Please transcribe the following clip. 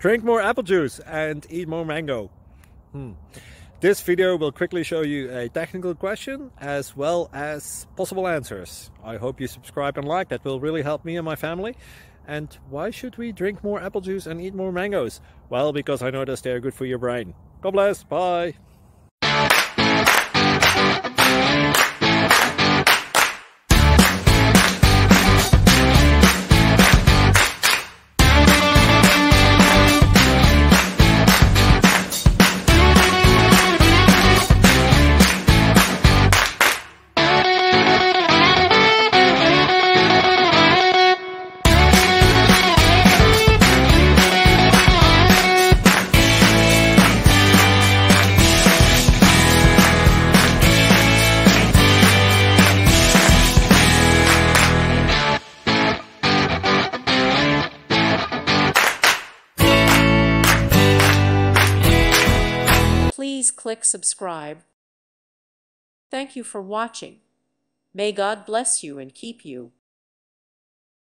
Drink more apple juice and eat more mango. This video will quickly show you a technical question as well as possible answers. I hope you subscribe and like, that will really help me and my family. And why should we drink more apple juice and eat more mangoes? Well, because I noticed they're good for your brain. God bless, bye! Please click subscribe. Thank you for watching. May God bless you and keep you.